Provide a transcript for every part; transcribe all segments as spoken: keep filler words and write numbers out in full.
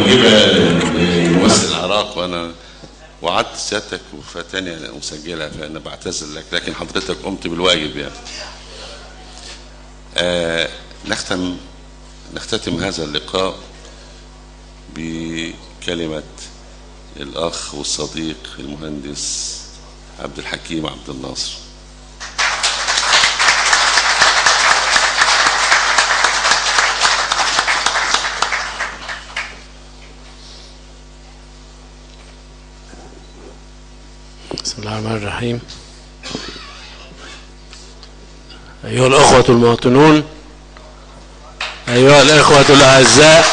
موهبه لممثل العراق، وانا وعدت سيادتك وفاتني انا اسجلها، فانا بعتذر لك، لكن حضرتك قمت بالواجب يعني. آه نختم نختتم هذا اللقاء بكلمة الأخ والصديق المهندس عبد الحكيم عبد الناصر. بسم الله الرحمن الرحيم. أيها الأخوة المواطنون، أيها الإخوة الأعزاء،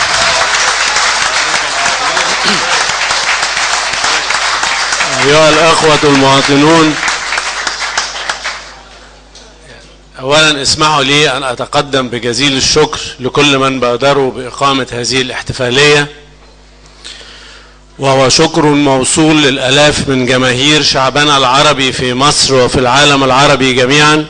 أيها الأخوة المواطنون، أولا اسمحوا لي أن أتقدم بجزيل الشكر لكل من بادروا بإقامة هذه الاحتفالية، وهو شكر موصول للآلاف من جماهير شعبنا العربي في مصر وفي العالم العربي جميعا،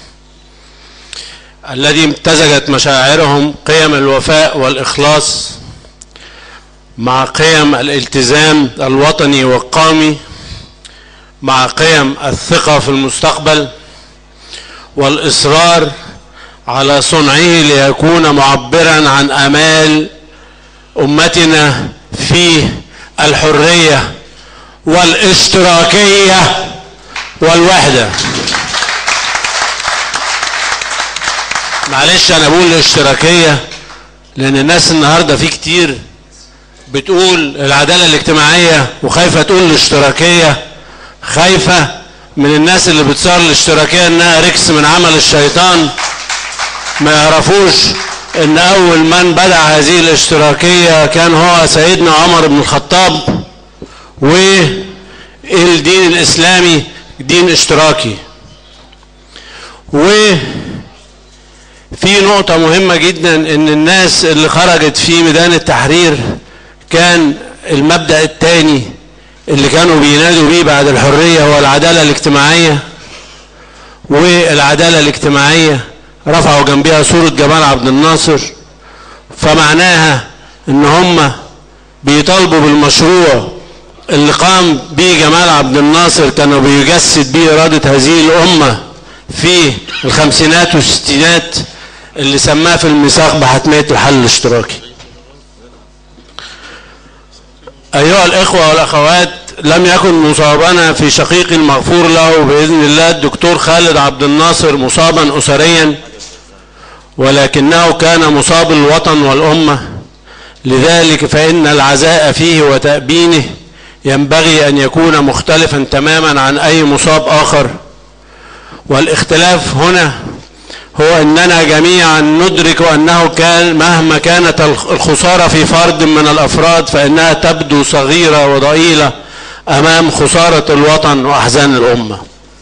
الذي امتزجت مشاعرهم قيم الوفاء والإخلاص مع قيم الالتزام الوطني والقومي، مع قيم الثقة في المستقبل والإصرار على صنعه ليكون معبرا عن آمال أمتنا في الحرية والاشتراكية والوحدة. معلش أنا بقول الاشتراكية لأن الناس النهاردة في كتير بتقول العدالة الاجتماعية وخايفة تقول الاشتراكية، خايفة من الناس اللي بتصار الاشتراكية انها ركس من عمل الشيطان. ما يعرفوش ان اول من بدع هذه الاشتراكية كان هو سيدنا عمر بن الخطاب، والدين الاسلامي دين اشتراكي. وفي نقطة مهمة جدا، ان الناس اللي خرجت في ميدان التحرير كان المبدأ الثاني اللي كانوا بينادوا بيه بعد الحرية هو العدالة الاجتماعية، والعدالة الاجتماعية رفعوا جنبها صورة جمال عبد الناصر، فمعناها ان هم بيطالبوا بالمشروع اللي قام به جمال عبد الناصر، كانوا بيجسد به إرادة هذه الأمة في الخمسينات والستينات، اللي سماه في الميثاق بحتمية الحل الاشتراكي. أيها الإخوة والأخوات، لم يكن مصابنا في شقيق المغفور له بإذن الله الدكتور خالد عبد الناصر مصابا أسريا، ولكنه كان مصاب الوطن والأمة. لذلك فإن العزاء فيه وتأبينه ينبغي أن يكون مختلفا تماما عن أي مصاب آخر. والاختلاف هنا هو أننا جميعا ندرك أنه كان مهما كانت الخسارة في فرد من الأفراد فإنها تبدو صغيرة وضئيلة أمام خسارة الوطن وأحزان الأمة.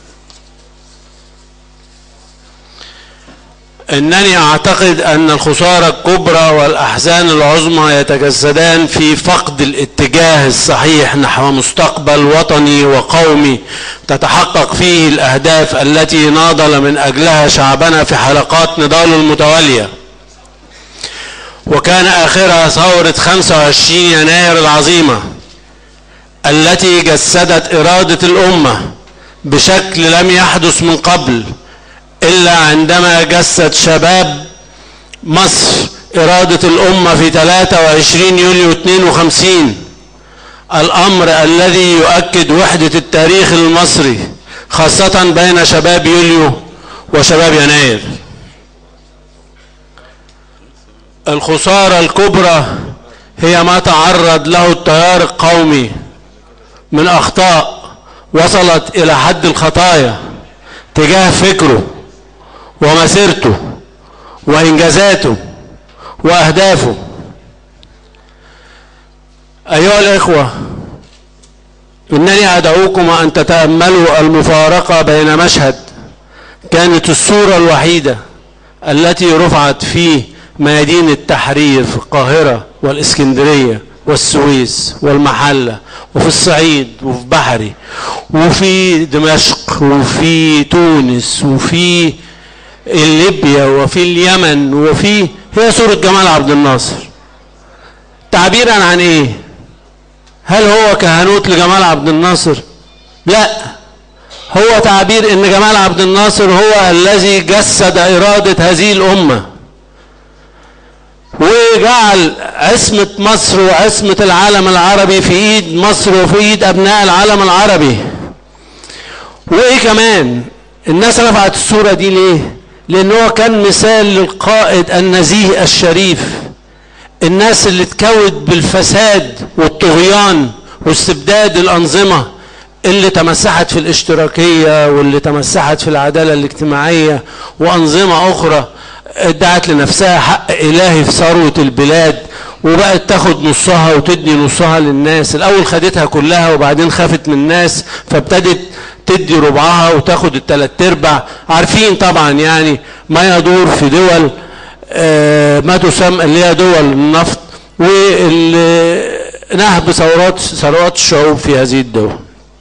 إنني أعتقد أن الخسارة الكبرى والأحزان العظمى يتجسدان في فقد الاتجاه الصحيح نحو مستقبل وطني وقومي تتحقق فيه الأهداف التي ناضل من أجلها شعبنا في حلقات نضاله المتوالية، وكان آخرها ثورة خمسة وعشرين يناير العظيمة التي جسدت إرادة الأمة بشكل لم يحدث من قبل إلا عندما جسد شباب مصر إرادة الأمة في ثلاثة وعشرين يوليو اثنين وخمسين، الأمر الذي يؤكد وحدة التاريخ المصري خاصة بين شباب يوليو وشباب يناير. الخسارة الكبرى هي ما تعرض له التيار القومي من أخطاء وصلت إلى حد الخطايا تجاه فكره ومسيرته وإنجازاته وأهدافه. أيها الإخوة، إنني أدعوكم أن تتأملوا المفارقة بين مشهد كانت الصورة الوحيدة التي رفعت في ميادين التحرير في القاهرة والإسكندرية والسويس والمحلة وفي الصعيد وفي بحري وفي دمشق وفي تونس وفي ليبيا وفي اليمن، وفي هي صورة جمال عبد الناصر. تعبيرا عن ايه؟ هل هو كهنوت لجمال عبد الناصر؟ لا، هو تعبير ان جمال عبد الناصر هو الذي جسد إرادة هذه الأمة وجعل عصمة مصر وعصمة العالم العربي في ايد مصر وفي ايد ابناء العالم العربي. وايه كمان؟ الناس رفعت الصورة دي ليه؟ لان هو كان مثال للقائد النزيه الشريف، الناس اللي اتكوت بالفساد والطغيان واستبداد الأنظمة اللي تمسحت في الاشتراكية واللي تمسحت في العدالة الاجتماعية وأنظمة أخرى ادعت لنفسها حق إلهي في ثروة البلاد وبقت تاخد نصها وتدي نصها للناس. الأول خدتها كلها وبعدين خافت من الناس فابتدت تدي ربعها وتاخد التلات ارباع. عارفين طبعا يعني ما يدور في دول آه ما تسمى اللي هي دول النفط ونهب ثروات ثروات الشعوب في هذه الدول.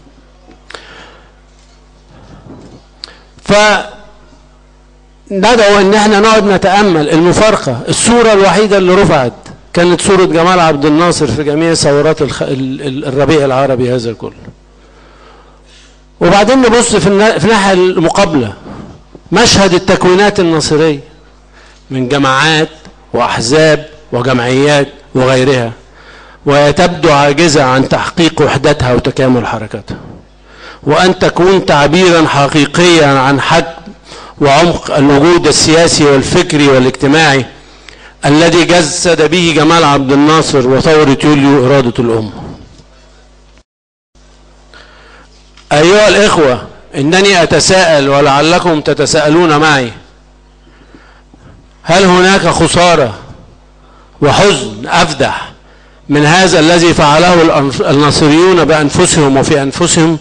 فندعو ان احنا نقعد نتأمل المفارقة. الصورة الوحيدة اللي رفعت كانت صورة جمال عبد الناصر في جميع ثورات الخ... الربيع العربي هذا كله. وبعدين نبص في الناحية المقابلة مشهد التكوينات الناصرية من جماعات وأحزاب وجمعيات وغيرها، وهي تبدو عاجزة عن تحقيق وحدتها وتكامل حركتها، وأن تكون تعبيرا حقيقيا عن حجم وعمق الوجود السياسي والفكري والاجتماعي الذي جسد به جمال عبد الناصر وثورة يوليو إرادة الأمة. أيها الإخوة، إنني أتساءل ولعلكم تتساءلون معي، هل هناك خسارة وحزن أفدح من هذا الذي فعله الناصريون بأنفسهم وفي أنفسهم؟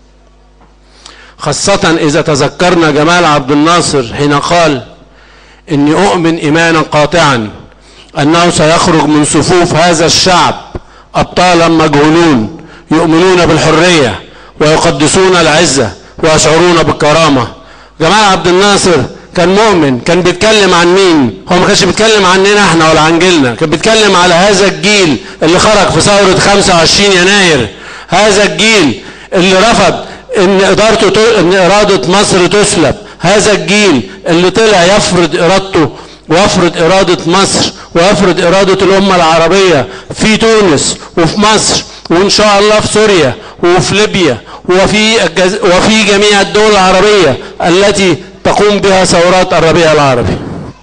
خاصة إذا تذكرنا جمال عبد الناصر حين قال إني أؤمن إيمانا قاطعا أنه سيخرج من صفوف هذا الشعب أبطالا مجهولون يؤمنون بالحرية ويقدسون العزة ويشعرون بالكرامة. جمال عبد الناصر كان مؤمن، كان بيتكلم عن مين؟ هو ما كانش بيتكلم عننا احنا ولا عن جيلنا، كان بيتكلم على هذا الجيل اللي خرج في ثورة خمسة وعشرين يناير، هذا الجيل اللي رفض ان ادارته ان ارادة مصر تسلب، هذا الجيل اللي طلع يفرض ارادته ويفرض ارادة مصر ويفرض ارادة الامة العربية في تونس وفي مصر وان شاء الله في سوريا وفي ليبيا وفي وفي جميع الدول العربية التي تقوم بها ثورات الربيع العربي.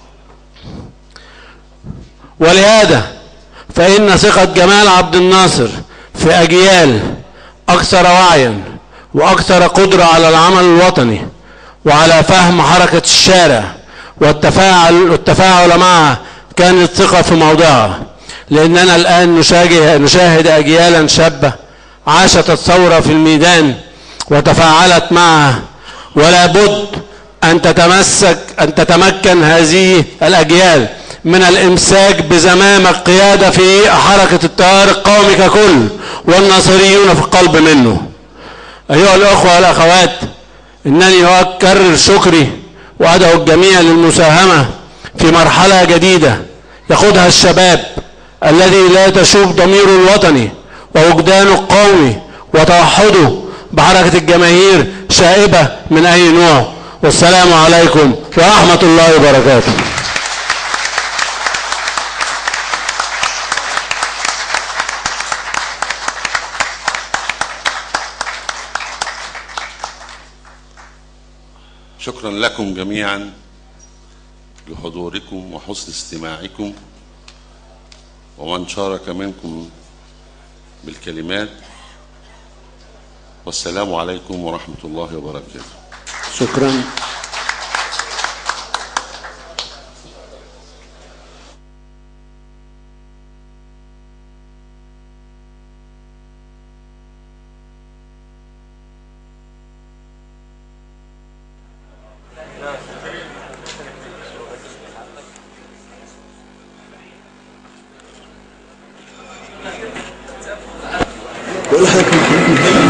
ولهذا فإن ثقة جمال عبد الناصر في أجيال أكثر وعيا وأكثر قدرة على العمل الوطني وعلى فهم حركة الشارع والتفاعل والتفاعل معها كانت ثقة في موضعها، لأننا الآن نشاهد أجيالا شابة عاشت الثورة في الميدان وتفاعلت معها، ولا بد أن تتمسك أن تتمكن هذه الأجيال من الإمساك بزمام القيادة في حركة التيار القومي ككل والناصريون في القلب منه. أيها الأخوة والأخوات، إنني أكرر شكري وأدعو الجميع للمساهمة في مرحلة جديدة يقودها الشباب الذي لا تشوب ضميره الوطني ووجدانه القومي وتوحده بحركة الجماهير شائبة من أي نوع. والسلام عليكم ورحمة الله وبركاته. شكرا لكم جميعا لحضوركم وحسن استماعكم ومن شارك منكم بالكلمات، والسلام عليكم ورحمة الله وبركاته. شكرا. بقول لحضرتك